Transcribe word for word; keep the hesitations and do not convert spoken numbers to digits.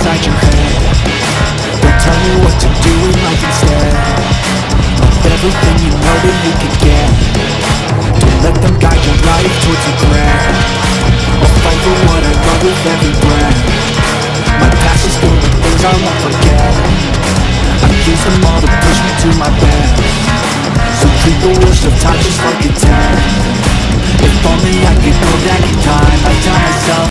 inside your head. They'll tell you what to do in life instead of everything you know that you can get. Don't let them guide your life towards regret. I'll fight for what I love with every breath. My past is full of things I'll not forget. I use them all to push me to my best. So treat the worst of time just like a ten. If only I could go back in time, I'd tell myself